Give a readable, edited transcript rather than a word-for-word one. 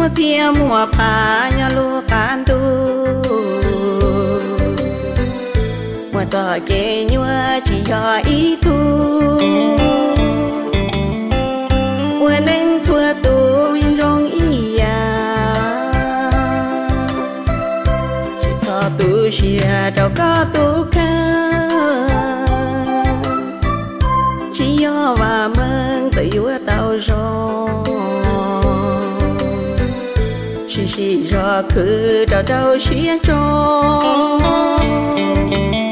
mua chia mua phá nhà lúa can tu mua cho kê nhua chỉ cho ý tu mua nên chua tu rong ý chỉ cho tu xia đâu có tu ca chỉ do và mừng tự yếu tao rồi chỉ rõ cứ trao trao xia cho